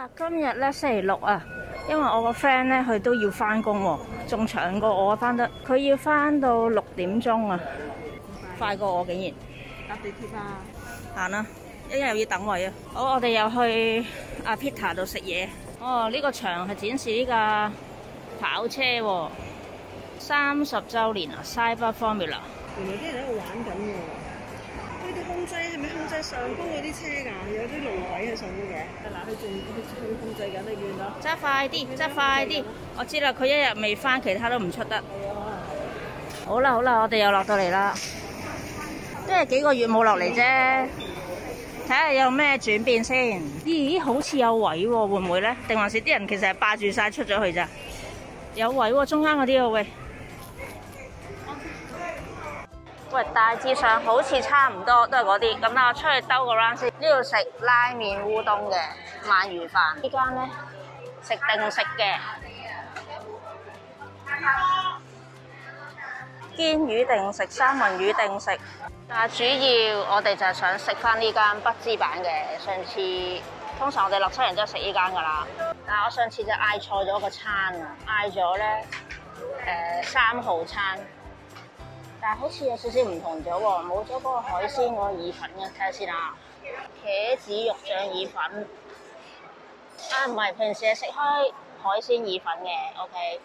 今日咧星期六啊，因為我個 friend 咧佢都要翻工喎，仲長過我翻得，佢要翻到6點鐘啊，快過我竟然。 搭地鐵啊！ 行啦，一日又要等位啊。好，我哋又去阿 Peter 度食嘢。哦，呢個場係展示呢架跑車喎，30週年啊 ，Cyber Formula。 原來啲人喺度玩緊喎。佢哋控制係咪控制上高嗰啲車㗎？有啲路軌喺上邊嘅。嗱，佢控制緊，你見到？ 揸快啲，揸快啲！我知啦，佢一日未翻，其他都唔出得。好啦好啦，我哋又落到嚟啦。即係幾個月冇落嚟啫，睇下有咩轉變先。咦，好似有位喎，會唔會呢？定還是啲人其實係霸住晒出咗去咋？有位喎，中間嗰啲啊，喂。喂，大致上好似差唔多，都係嗰啲。咁啦，我出去兜個 round 先。呢度食拉麵烏冬嘅鰻魚飯，呢間呢，食定食嘅。煎魚定食，三文魚定食。但係主要我哋就係想食翻呢間不知版嘅。上次通常我哋落七人都係食呢間㗎啦。但係我上次就嗌錯咗個餐啊，嗌咗咧3號餐。但係好似有少少唔同咗喎，冇咗嗰個海鮮嗰個意粉嘅，睇下先啊。茄子肉醬意粉啊，唔係平時係食開海鮮意粉嘅 ，OK。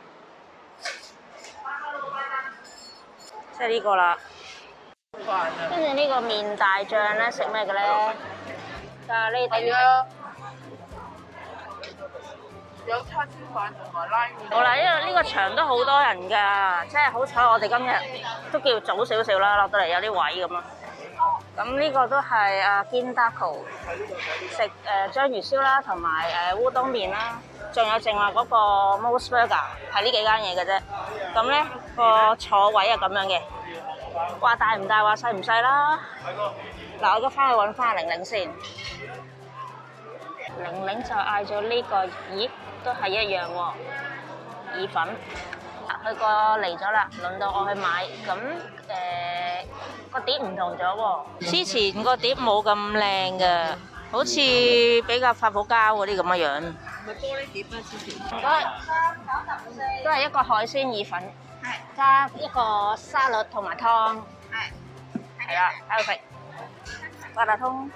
即係呢個啦。跟住呢個麵大醬咧，食咩嘅咧？咖喱定食。 有叉燒飯同埋拉麵。 好啦，因為呢個場都好多人㗎，即係好彩我哋今日都叫早少少啦，落到嚟有啲位咁咯。咁呢個都係阿堅達庫食章魚燒啦，同埋烏冬麵啦，仲有剩話嗰個 Mos Burger 係呢幾間嘢嘅啫。咁咧個坐位係咁樣嘅，話大唔大，話細唔細啦。嗱，我而家翻去揾翻阿玲玲先。玲玲就嗌咗呢個，咦，都係一樣喎，意粉。佢個嚟咗啦，輪到我去買。咁個碟唔同咗喎，之前個碟冇咁靚嘅，好似比較發泡膠嗰啲咁嘅樣。 咪玻璃碟啊！之前。 唔該，都係一個海鮮意粉，加一個沙律同埋湯。係啦，喺度食八達通。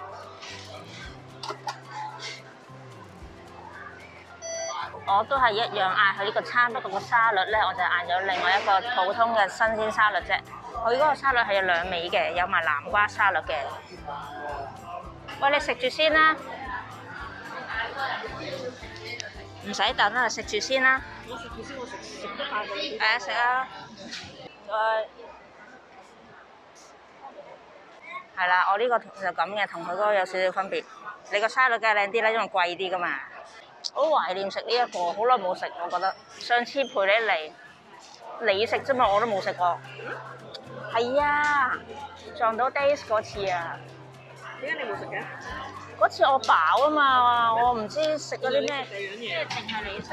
我都係一樣嗌佢呢個餐，不過個沙律咧，我就嗌咗另外一個普通嘅新鮮沙律啫。佢嗰個沙律係有2味嘅，有埋南瓜沙律嘅。喂，你食住先啦，唔使等啦，食住先啦。 我食住先，我食得快過你。 食啊！係啦，我呢個就咁嘅，同佢嗰個有少少分別。你個沙律梗係靚啲啦，因為貴啲噶嘛。好懷念食呢一個，好耐冇食，我覺得。上次陪你嚟，你食啫嘛，我都冇食過。係啊，撞到 Days 嗰次啊。 點解你冇食嘅？ 嗰次我飽啊嘛，我唔知食咗啲咩，即係淨係你食。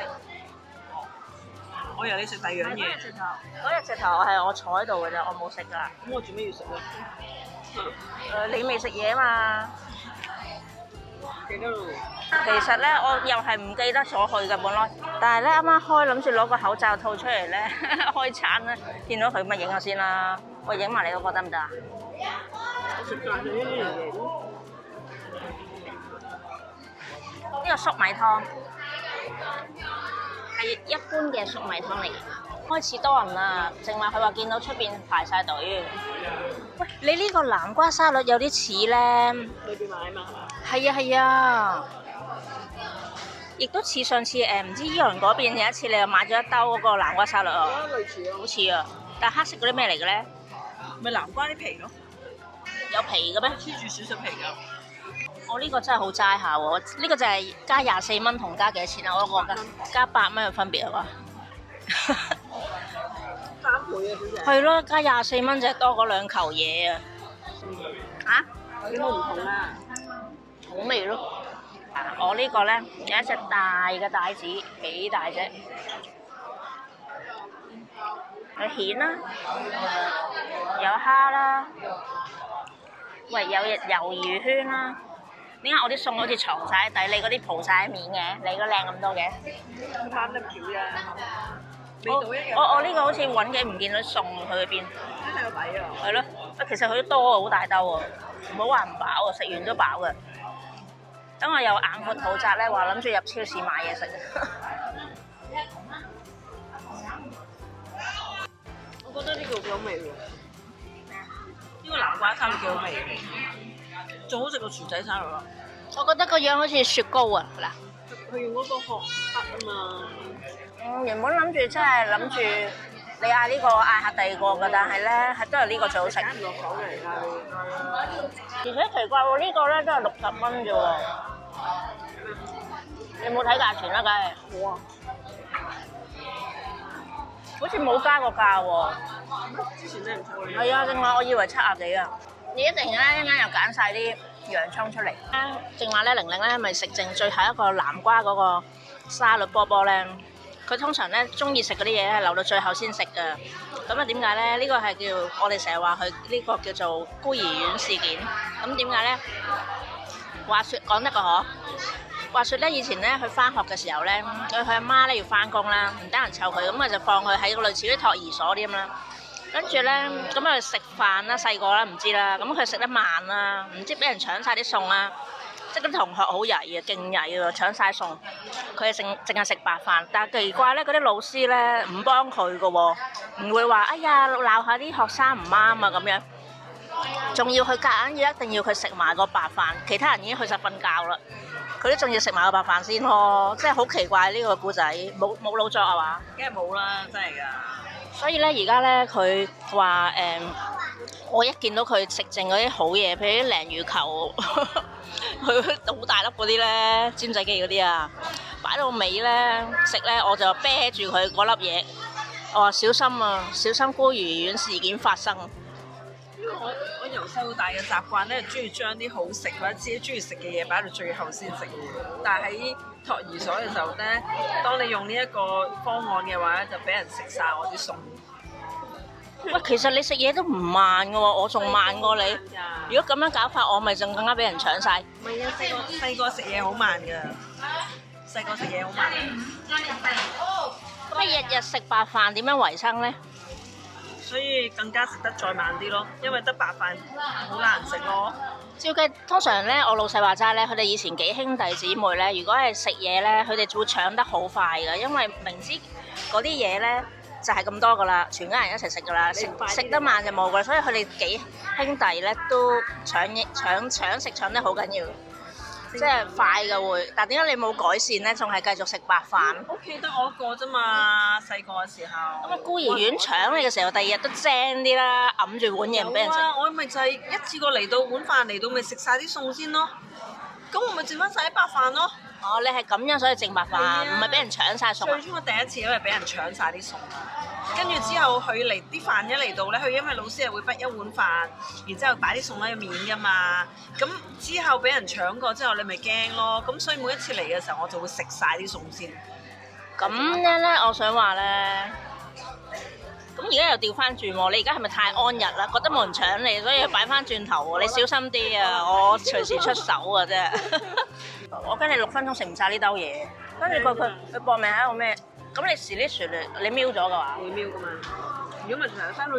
我以為你食第二樣嘢。 嗰日直頭係我坐喺度嘅啫，我冇食㗎。 咁我做咩要食咧？ 你未食嘢嘛？ 記得咯。 其實咧，我又係唔記得咗去嘅本來，但係咧啱啱開諗住攞個口罩套出嚟咧，開餐咧，見到佢咪影下先啦。我影埋你嗰個得唔得啊？ 我食慣咗呢樣嘢咯。 呢個粟米湯係一般嘅粟米湯嚟嘅。開始多人啦，正話佢話見到出邊排晒隊。喂，你呢個南瓜沙律有啲似咧， 裏邊買啊嘛。 係啊係啊，亦都似上次唔知伊朗嗰邊有一次你又買咗一兜嗰個南瓜沙律啊， 類似啊， 好似啊，但係黑色嗰啲咩嚟嘅咧？ 咪南瓜啲皮咯， 有皮嘅咩？ 黐住少少皮㗎。 我呢個真係好齋下喎，呢個就係加24蚊同加幾多錢啊？我覺得加8蚊有分別係嘛 3倍啊，小姐。 係咯，加24蚊就係多嗰2球嘢啊！嚇？ 有冇唔同啊？ 好味咯！我呢個咧有一隻大嘅帶子，幾大隻？有蜆啦，有蝦啦，喂，有魷魚圈啦。 點解我啲餸好似藏晒喺底，你嗰啲鋪晒喺面嘅？你個靚咁多嘅？ 啱得巧啫，味道一樣。 我呢個好似揾幾唔見到餸去邊？ 真係有底啊！ 係咯，其實佢都多啊，好大兜喎，唔好話唔飽啊，食完都飽嘅。等我有眼闊肚窄咧，話諗住入超市買嘢食。 我覺得呢個幾好味喎，呢個南瓜沙律幾好味，仲好食過薯仔沙律咯。 我覺得個樣好似雪糕啊！嗱， 佢用嗰個殼黑啊嘛。 原本諗住真係諗住你嗌呢個嗌下第二個嘅，但係咧係都係呢個最好食。 揀唔落口嚟㗎而且奇怪喎，呢個咧都係60蚊啫喎。你冇睇價錢啦，梗係。 冇啊。 好似冇加過價喎。 之前真係唔錯。 係啊，正話我以為7幾啊。你一定咧一陣又揀晒啲洋葱出嚟。正話咧，玲玲咧咪食剩最後一個南瓜嗰個沙律波波咧。佢通常咧中意食嗰啲嘢係留到最後先食㗎。咁啊點解咧？呢個係叫我哋成日話佢呢個叫做孤兒院事件。咁點解咧？話説講得個嗬。話説咧，以前咧佢翻學嘅時候咧，佢阿媽咧要翻工啦，唔得閒湊佢，咁啊就放佢喺個類似啲托兒所啲咁啦。跟住咧，咁啊食飯啦，細個啦唔知啦，咁佢食得慢啦，唔知俾人搶晒啲餸啦。即係啲同學好曳啊，勁曳啊，搶晒餸。佢係淨係食白飯，但係奇怪咧，嗰啲老師咧唔幫佢嘅喎，唔會話哎呀鬧下啲學生唔啱啊咁樣，仲要佢夾硬要一定要佢食埋個白飯，其他人已經去晒瞓覺啦，佢都仲要食埋個白飯先咯，即係好奇怪呢個故仔，冇老作係嘛？ 梗係冇啦，真係㗎。 所以咧，而家咧佢話我一見到佢食剩嗰啲好嘢，譬如啲鯪魚球，佢好大粒嗰啲咧，尖仔雞嗰啲啊，擺到尾咧食咧，我就啤住佢嗰粒嘢，我話小心啊，小心孤兒院事件發生。 因為我由細到大嘅習慣咧，中意將啲好食或者自己中意食嘅嘢擺到最後先食。但係喺托兒所嘅時候咧，當你用呢一個方案嘅話咧，就俾人食晒我啲餸。 喂，其實你食嘢都唔慢嘅喎，我仲慢過你。如果咁樣搞法，我咪仲更加俾人搶晒。 唔係啊，細個食嘢好慢㗎，細個食嘢好慢。 咁你日日食白飯點樣維生咧？ 所以更加食得再慢啲咯，因為得白飯好難食咯。 照計通常咧，我老細話齋咧，佢哋以前幾兄弟姊妹咧，如果係食嘢咧，佢哋會搶得好快㗎，因為明知嗰啲嘢咧就係咁多㗎啦，全家人一齊食㗎啦，食得慢就冇㗎，所以佢哋幾兄弟咧都搶食搶得好緊要。即係快嘅會，但點解你冇改善咧？仲係繼續食白飯？ 屋企得我一個啫嘛，細個嘅時候。 咁啊，孤兒院搶你嘅時候，第二日都精啲啦，揞住碗嘢唔俾人食。 我咪就係一次過嚟到碗飯嚟到，咪食晒啲餸先咯。咁我咪剩翻晒啲白飯咯。 哦，你係咁樣所以剩白飯，唔係俾人搶晒餸。 最初我第一次因為俾人搶晒啲餸，跟住之後佢嚟啲飯一嚟到咧，佢因為老師係會畢一碗飯，然之後擺啲餸喺面噶嘛。咁之後俾人搶過之後，你咪驚咯。咁所以每一次嚟嘅時候，我就會食晒啲餸先。 咁樣咧，我想話咧，咁而家又調翻轉喎。你而家係咪太安逸啦？覺得冇人搶你，所以擺翻轉頭喎。你小心啲啊！我隨時出手啊！真係。我跟你6分鐘食唔晒呢兜嘢，跟住佢搏命喺度咩？咁你時呢時你瞄咗嘅話， 會瞄噶嘛？如果咪成日翻到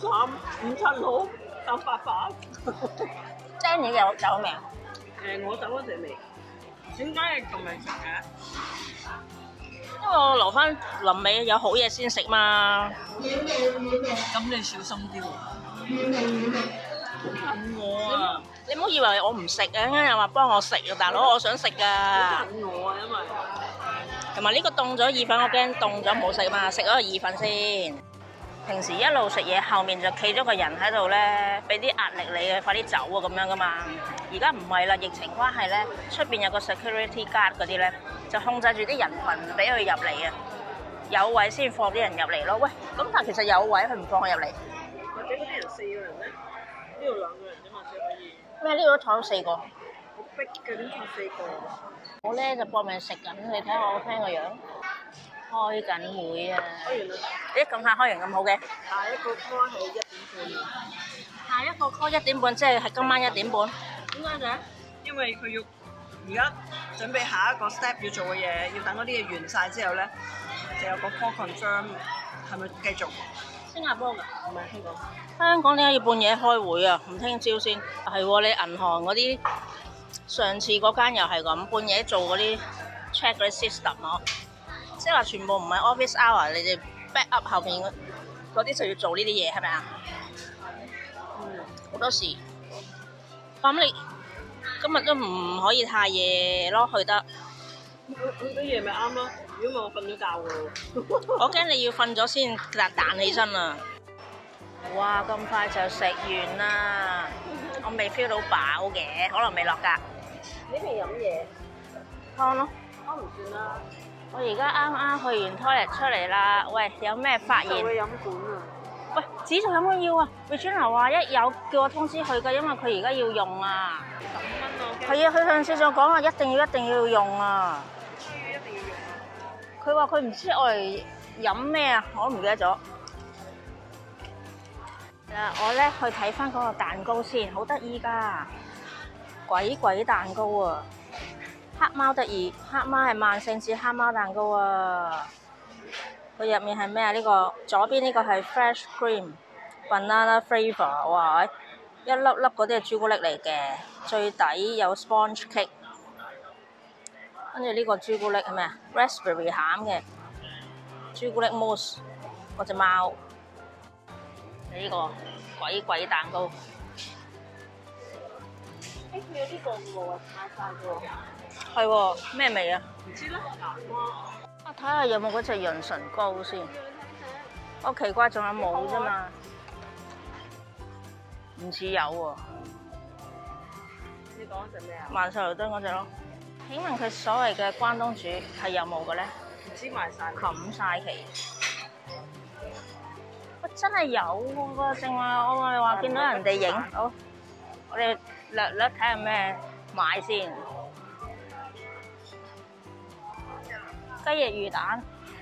253、57號388， 蒸嘢有走未啊？ 我走嗰陣未。點解你咁未食嘅？ 因為我留翻臨尾有好嘢先食嘛。 咁你小心啲喎。等我啊！ 你唔好以為我唔食啊！啱啱又話幫我食啊，大佬我想食噶。 等我啊，因為同埋呢個凍咗意粉，我驚凍咗唔好食啊嘛，食咗個意粉先。平時一路食嘢，後面就企咗個人喺度咧，俾啲壓力你嘅，快啲走啊咁樣噶嘛。而家唔係啦，疫情關係咧，出邊有個 security guard 嗰啲咧，就控制住啲人群唔俾佢入嚟啊。有位先放啲人入嚟咯。喂，咁但係其實有位佢唔放佢入嚟。 或者嗰啲人4個人咧，呢度2個人啫嘛，只可以。 咩？呢度都坐咗4個。 好逼嘅，點坐4個？ 我咧就搏命食緊，你睇下我 friend 個樣，開緊會啊！ 開完啦。 咦，咁快開完咁好嘅？ 下一個 call 係1點半。 下一個 call 1點半，即係今晚1點半。 點解嘅？ 因為佢要而家準備下一個 step 要做嘅嘢，要等嗰啲嘢完晒之後咧，就有個 call confirm 係咪繼續？ 新加坡㗎， 唔係香港。 香港點解要半夜開會啊？唔聽朝先。係喎，你銀行嗰啲上次嗰間又係咁，半夜做嗰啲 check 嗰啲 system 咯，即係話全部唔係 office hour，你哋 back up 後面嗰啲就要做呢啲嘢，係咪啊？好多時。咁你今日都唔可以太夜咯，去得。 去得夜咪啱咯，如果唔係我瞓咗覺喎。 我驚你要瞓咗先彈起身啊！哇，咁快就食完啦！我未 feel 到飽嘅，可能未落格。 你未飲嘢？ 湯咯。 湯唔算啦。 我而家啱啱去完 toilet 出嚟啦。喂，有咩發現？ 會飲管啊！ 喂，指數有冇要啊 ？Regina 話一有叫我通知佢㗎，因為佢而家要用啊。 15蚊咯。 係啊，佢上次就講話一定要用啊。 一定要用啊！ 佢話佢唔知我嚟飲咩啊，我都唔記得咗。我咧去睇翻嗰個蛋糕先，好得意㗎，鬼蛋糕啊！黑貓得意，黑貓係萬聖節黑貓蛋糕啊！佢入面係咩啊？呢個左邊呢個係 fresh cream banana flavour， 哇！一粒粒嗰啲係朱古力嚟嘅，最底有 sponge cake， 跟住呢個朱古力係咩啊 ？raspberry 餡嘅朱古力 mousse， 嗰隻貓。呢個鬼蛋糕， 佢有啲個喎，太快喎。 係喎，咩味啊？ 唔知咧，南瓜。 我睇下有冇嗰隻潤唇膏先。我奇怪仲有冇啫嘛？唔似有喎。 你講嗰隻咩啊？ 曼秀雷敦嗰隻咯。請問佢所謂嘅關東煮係有冇嘅咧？ 唔知賣晒。 冚晒旗。真係有喎，正話我咪話見到人哋影，好，我哋略睇下咩買先。雞翼魚蛋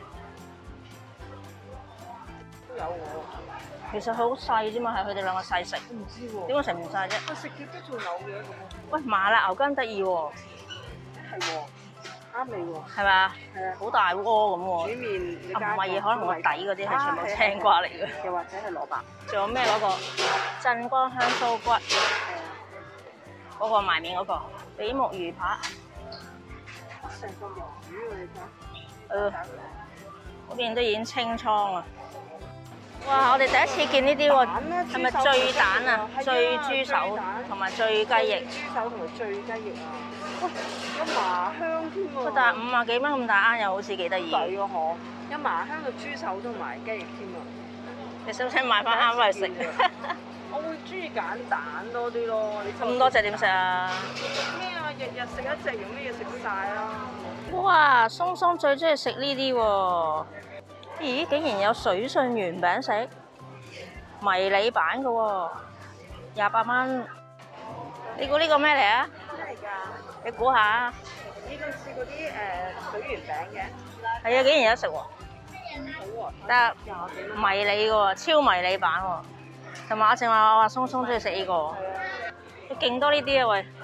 都有喎。 其實佢好細啫嘛，係佢哋兩個細食。 唔知喎。 點解食唔晒啫？ 我食極都仲有嘅咁。 喂，麻辣牛筋得意喎。 係喎。啱味喎。 係咪啊？ 係啊。 好大鍋咁喎。 煮麵你加。 唔係，可能個底嗰啲係全部青瓜嚟嘅。 又或者係蘿蔔。仲有咩嗰個鎮江香酥骨？嗰個埋面嗰個比目魚扒。 成個魷魚喎，你睇。 嗰邊都已經清倉啦。哇！我哋第一次見呢啲喎，係咪醉蛋啊？醉豬手同埋醉雞翼。 豬手同埋醉雞翼啊！喂，有麻香添喎。 但係50幾蚊咁大罌，又好似幾得意。 抵喎嗬！有麻香嘅豬手同埋雞翼添啊！ 你使唔使買翻啱翻嚟食？ 我會中意揀蛋多啲咯。 咁多隻點食啊？ 咩啊？日日食一隻，用咩嘢食晒啊？ 哇！鬆鬆最中意食呢啲喎。咦！竟然有水信圓餅食，迷你版嘅喎，28蚊。你估呢個咩嚟啊？ 咩嚟㗎？ 你估下。 呢個似嗰啲水圓餅嘅。 係啊，竟然有得食喎。 好喎。 得迷你嘅喎，超迷你版喎。同埋我正話我話鬆鬆中意食呢個。係啊。佢勁多呢啲啊喂！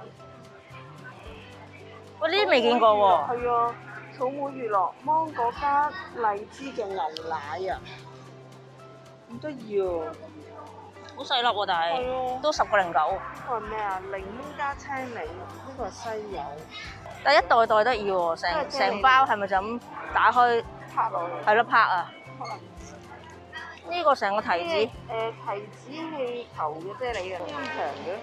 我呢啲未見過喎。 係啊。草莓娛樂芒果加荔枝嘅牛奶啊，咁得意喎！ 好細粒喎，但係都10個09。呢個係咩啊？檸檬加青檸，呢個係西柚。 但係一袋袋得意喎，成包係咪就咁打開？ 拍落去。 係咯，拍啊！呢個成個提子。 提子氣球嘅啫喱嘅，咁平嘅。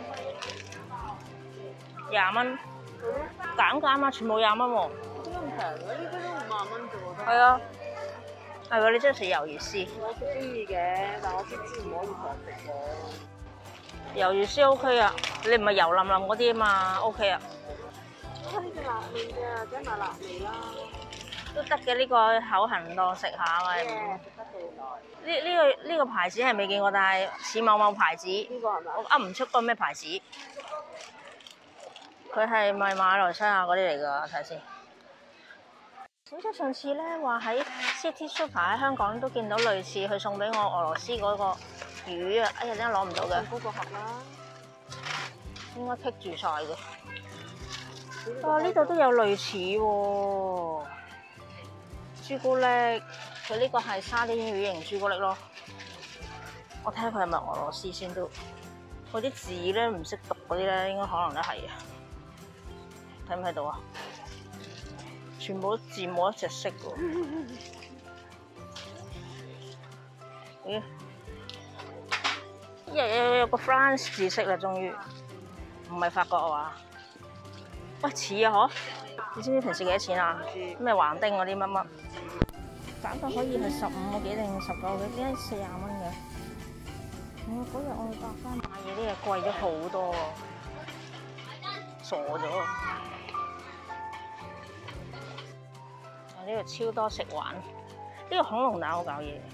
20蚊。減價啊！全部20蚊喎。 點解咁平嘅？呢啲都50蚊啫喎。 係啊，係喎，你中意食魷魚絲？ 我都中意嘅，但我知唔可以堂食喎。 魷魚絲 OK 啊，你唔係油淋淋嗰啲啊嘛 ，OK 啊。 呢隻辣味嘅，梗係買辣味啦。 都得嘅，呢個口痕當食下咪。 食得幾耐？ 呢個牌子係未見過，但係似某某牌子。 呢個係咪？ 我噏唔出個咩牌子。佢係咪馬來西亞嗰啲嚟㗎？睇下先。小姐上次咧話喺 City Super 喺香港都見到類似佢送俾我俄羅斯嗰個魚啊！哎呀，點解攞唔到嘅？ 嗰個盒啦。 應該棘住晒嘅。啊！呢度都有類似喎，朱古力。佢呢個係沙甸魚形朱古力咯。我睇下佢係咪俄羅斯先都。嗰啲字咧唔識讀嗰啲咧，應該可能都係啊。睇唔睇到啊？全部字冇一隻識喎。咦？有個 France 字式啦，終於唔係法國啊嘛？喂，似啊嗬！你知唔知平時幾多錢啊？咩橫丁嗰啲乜乜？價格可以係15個幾定19個幾？點解40蚊嘅？嗰日我去百佳買嘢，啲嘢貴咗好多，傻咗。呢度超多食玩，呢個恐龍蛋好搞嘢。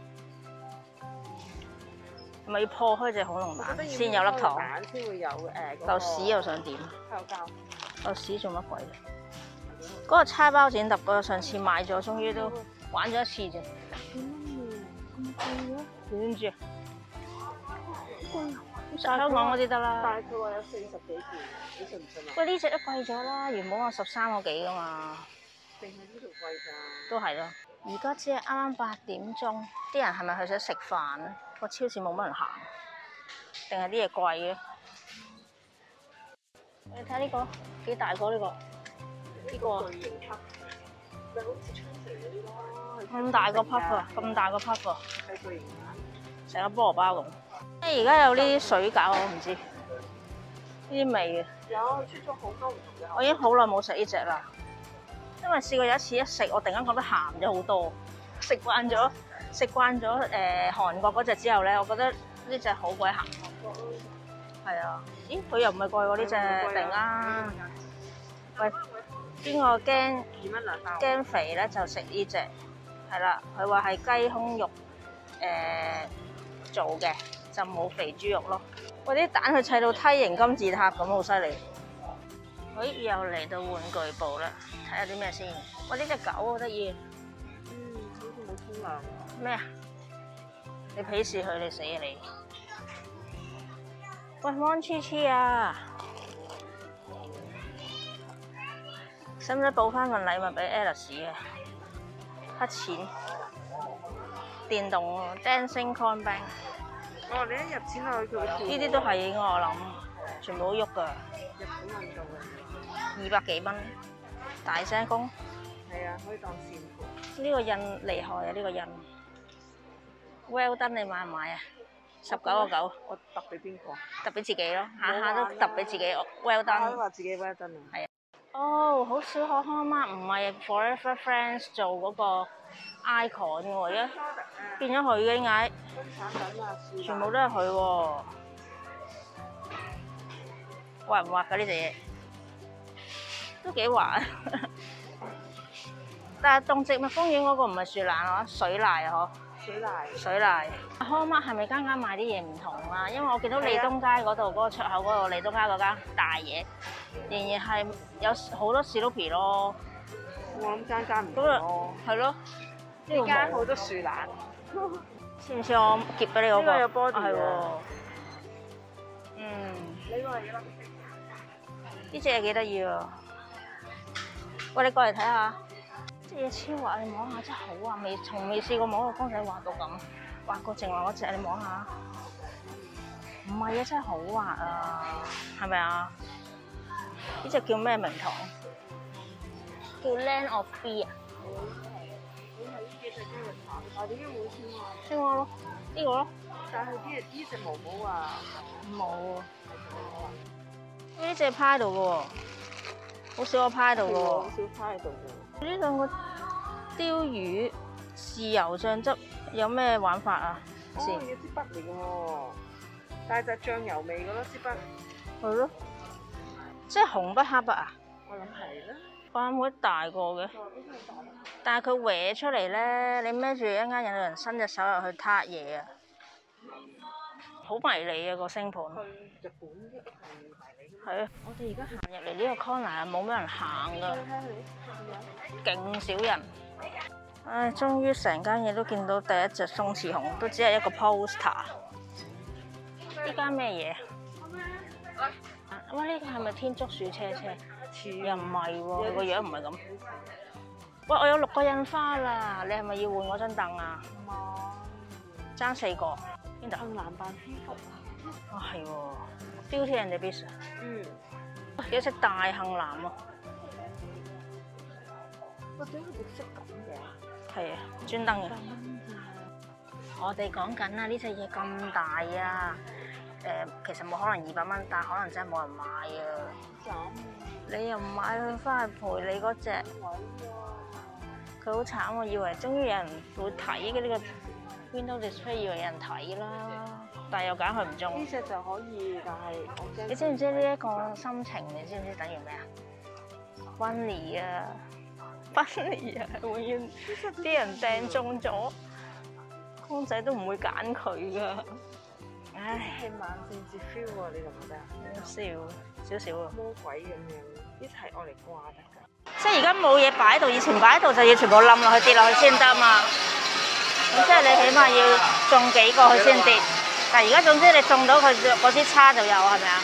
係咪要破開隻恐龍蛋先有粒糖？ 先會有嚿屎又想點？ 香膠。 嚿屎做乜鬼？嗰個叉包剪揼嗰個上次買咗，終於都玩咗一次啫。咁貴嘅？點知啊？貴，香港嗰啲得啦。 但係佢話有40幾件，你信唔信啊？ 喂，呢隻都貴咗啦，原本話13個幾㗎嘛。 定係呢度貴㗎？ 都係咯。而家只係啱啱8點鐘，啲人係咪去咗食飯咧？個超市冇乜人行，定係啲嘢貴嘅？你睇呢個幾大個呢個？呢個巨型級，咪好似昌城嗰啲咯。 咁大個 puff 啊！咁大個 puff 啊！ 係巨型版， 成個菠蘿包咁。而家有呢啲水餃，我唔知呢啲味嘅。 有出咗好多唔同嘅。 我已經好耐冇食呢隻啦，因為試過有一次一食，我突然間覺得鹹咗好多。食慣咗韓國嗰隻之後咧，我覺得呢隻好鬼鹹。係啊，咦？佢又唔係貴喎呢隻，突然間。喂，邊個驚 2蚊2包？ 驚肥咧就食呢隻，係啦。佢話係雞胸肉做嘅，就冇肥豬肉咯。喂，啲蛋佢砌到梯形金字塔咁，好犀利。咦，又嚟到玩具部啦，睇下啲咩先。喂，呢隻狗好得意。 好似冇沖涼。 咩啊？你鄙視佢，你死啊你！喂，芒黐黐啊！使唔使補翻份禮物俾 Alice 啊？黑錢電動喎 ，Dancing Coin Bank。 哦，你一入錢落去佢會跳。 呢啲都係應該我諗，全部都喐噶。 日本運動嘅。 200幾蚊，大聲公。 係啊，可以當線盤。 呢個印厲害啊！呢個印。Well done，你買唔買啊？19個9。 我揼俾邊個？ 揼俾自己咯，下下都揼俾自己。Well done。 都話自己 well done 啊。係啊。 哦，好少可可媽唔係 Forever Friends 做嗰個 icon 嘅喎，而家變咗佢嘅點解？ 產品啊， 全部都係佢喎。滑唔滑㗎呢隻嘢？都幾滑。但係動植物公園嗰個唔係樹懶啊，水瀨啊嗬。水瀨。可可媽係咪間間賣啲嘢唔同啊？因為我見到利東街嗰度嗰個出口嗰度，利東街嗰間大嘢。仍然係有好多士多啤咯， 我諗間唔同咯。 係咯， 呢間好多樹懶， 似唔似我夾俾你嗰個？ 呢個有 body 係喎。 呢個係一粒色。 呢隻嘢幾得意喎！喂，你過嚟睇下，隻嘢超滑，你摸下真係好滑，從未試過摸個公仔滑到咁，滑過淨話嗰隻，你摸下。唔係啊，真係好滑啊，係咪啊？呢隻叫咩名堂？叫 Land of Bee 啊！ 但係點解冇青蛙？ 青蛙咯，呢個咯。 但係呢隻毛毛啊， 冇。呢隻趴喺度嘅喎，好少我趴喺度嘅喎。 好少趴喺度嘅。 呢兩個鯛魚豉油醬汁有咩玩法啊？ 哦，有支筆嚟嘅喎，但係就醬油味嘅咯，支筆。 係咯。即係紅筆黑筆啊！ 我諗係啦。 哇，冇得大個嘅，但係佢搲出嚟咧，你孭住一陣間有人伸隻手入去撻嘢啊！好迷你啊個星盤。 去日本啲係迷你。 係啊，我哋而家行入嚟呢個 corner 冇咩人行㗎，勁少人。唉，終於成間嘢都見到第一隻鬆弛熊，都只係一個 poster。呢間咩嘢？ 喂，呢個係咪天竺鼠車車？ 似又唔係喎，個樣唔係咁。喂，我有6個印花啦，你係咪要換嗰張凳啊？爭4個。邊度？ 杏藍扮蝙蝠啊！ 啊係喎 ，Beauty and the Beast。有隻大杏藍啊！ 喂，點解綠色咁嘅？ 係啊，專登嘅。我哋講緊啊，呢隻嘢咁大啊！其實冇可能200蚊，但可能真係冇人買啊！你又唔買佢翻去陪你嗰隻？佢好慘，我以為終於有人會睇嘅呢個 Window Display，以為有人睇啦，但係又揀佢唔中。 呢隻就可以，但係我驚。 你知唔知呢一個心情？你知唔知等於咩啊？Bunny 啊，Bunny 啊，永遠啲人掟中咗，公仔都唔會揀佢噶。唉， 係慢性節 feel 喎，你覺唔覺得啊？ 好笑，少少啊。 魔鬼咁樣，呢係愛嚟掛得㗎。 即係而家冇嘢擺喺度，以前擺喺度就要全部冧落去跌落去先得嘛。咁即係你起碼要種幾個佢先跌，但係而家總之你種到佢嗰支叉就有，係咪啊？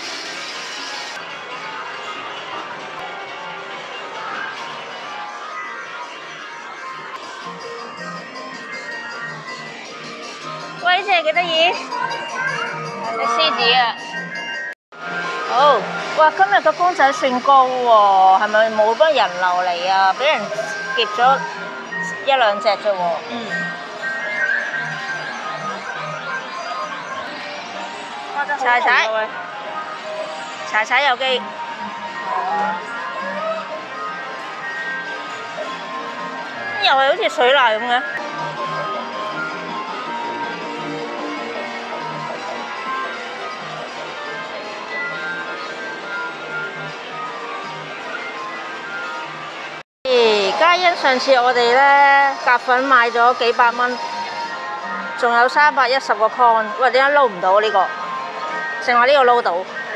喂，呢隻係幾得意？隻獅子啊！好，哇！今日個公仔算高喎，係咪冇乜人流嚟啊？俾人劫咗1、2隻啫喎。踩有機。又係好似水瀨咁嘅。嘉欣上次我哋咧夾粉買咗幾百蚊，仲有310個 con， 喂，點解撈唔到呢個？淨話呢個撈到，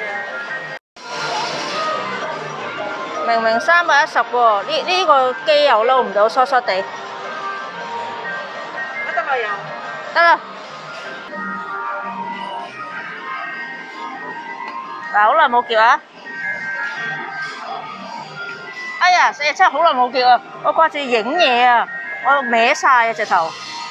明明310喎，呢個機又撈唔到，疏疏地。 得啦又。 得啦。嗱，好耐冇叫啊！哎呀，真係好耐冇叫啊！我掛住影嘢啊，我歪晒啊隻頭。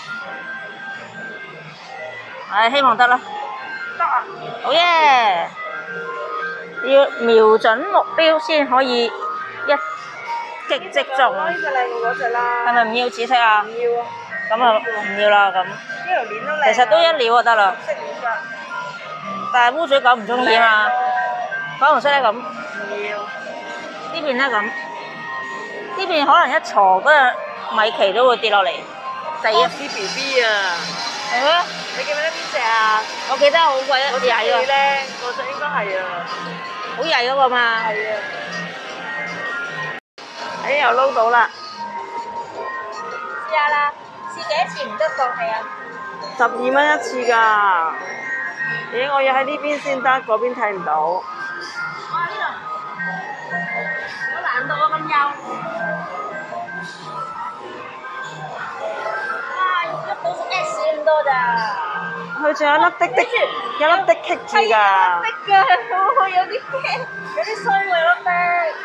唉，希望得啦。 得啊！ 好耶！要瞄準目標先可以一擊即中。 呢隻靚過嗰隻啦。 係咪唔要紫色啊？ 唔要啊。 咁啊，唔要啦咁。 呢條鏈都靚。 其實都一料就得啦。 色鏈㗎。 但係烏嘴狗唔中意啊嘛。粉紅色咧咁。 唔要。 呢邊咧咁。呢邊可能一鋤嗰隻米奇都會跌落嚟，第一。 BB 啊！ 係咩？ 你記唔記得邊隻啊？ 我記得好鬼曳啊！ 咧，嗰隻應該係啊。 好曳嗰個嘛。 係啊。哎，又撈到啦！ 試下啦，試幾多次唔得放棄啊 ？12蚊一次㗎。咦，我要喺呢邊先得，嗰邊睇唔到。 哇！呢度好難到啊，咁幼。哇！喐到隻 S 咁多咋？ 佢仲有粒滴滴，有粒滴棘住㗎。 有粒滴㗎，我有啲驚，有啲衰喎有粒滴。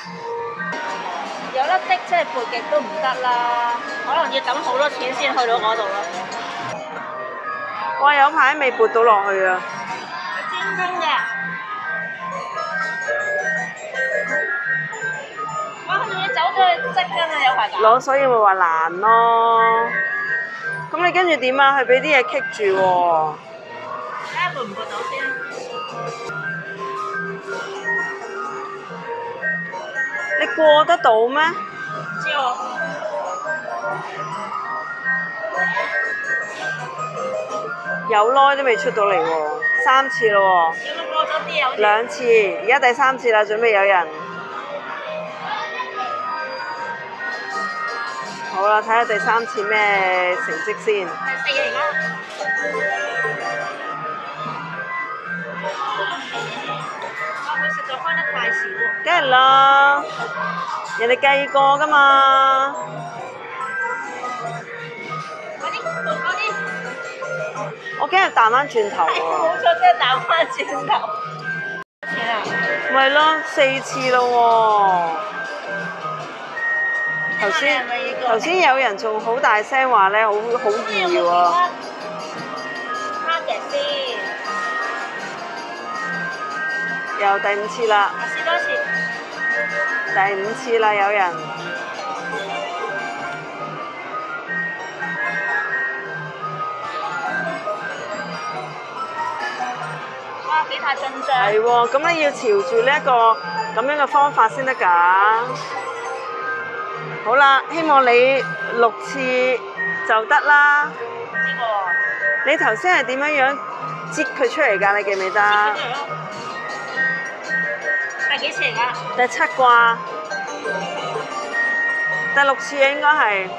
有粒滴即係撥極都唔得啦，可能要等好多錢先去到嗰度咯。 哇！有排未撥到落去啊！ 尖尖嘅。哇！佢仲要走咗去側根啊，有排搞。 攞，所以咪話難咯。咁你跟住點啊？佢俾啲嘢棘住喎。 睇下撥唔撥到先。 你過得到咩？ 知喎。 有耐都未出到嚟喎，3次咯喎。 有冇過咗啲啊？好似。 2次，而家第3次啦，準備有人。好啦，睇下第3次咩成績先。 第4嚟㗎。哇！佢實在開得太少喎。 梗係啦，人哋計過㗎嘛。 嗰啲。 我驚佢彈翻轉頭喎。 冇錯，真係彈翻轉頭。 啦。 咪咯，4次咯喎。頭先有人仲好大聲話咧，好易喎。 卡嘅先。 又第5次啦。 試多次。 第5次啦，有人。 哇，幾大進帳！ 係喎，咁你要朝住呢一個咁樣嘅方法先得㗎。好啦，希望你6次就得啦。 呢個你頭先係點樣擠佢出嚟㗎？你記唔記得？ 第幾次嚟㗎？ 第7啩，第6次應該係。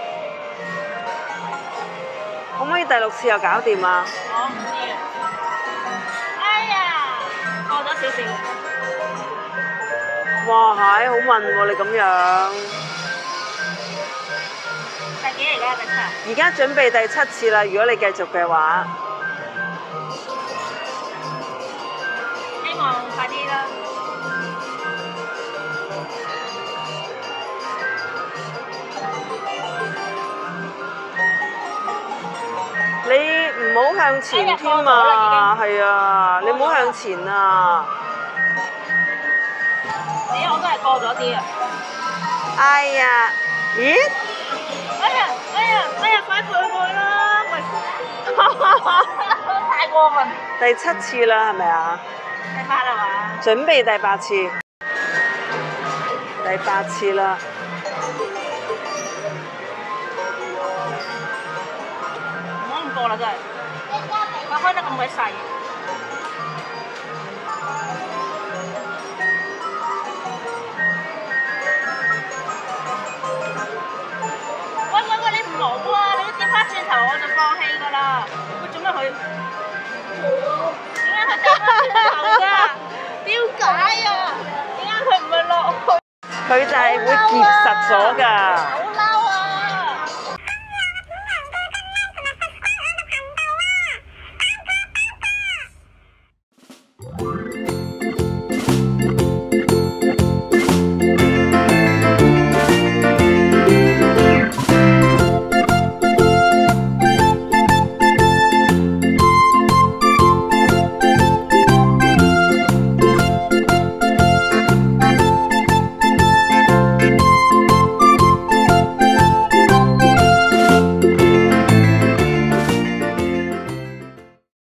可唔可以第6次又搞掂啊？ 我唔知啊。哎呀，過咗少少。 哇，係好問喎，你咁樣。 第幾嚟㗎？第7。 而家準備第7次啦，如果你繼續嘅話。 希望快啲啦。 你唔好向前添啊！係啊，你唔好向前啊！ 咦，我都係過咗啲啊！ 哎呀，咦？ 哎呀，快陪佢啦！太過分。 第7次啦，係咪啊？ 第8啦嘛？ 準備第8次。第8次啦。 過啦真係，佢開得咁鬼細。喂，你唔好啊！你跌翻轉頭我就放棄㗎啦。喂，做咩佢？點解佢掉翻轉頭㗎？點解啊？點解佢唔係落去？ 佢就係會結實咗㗎。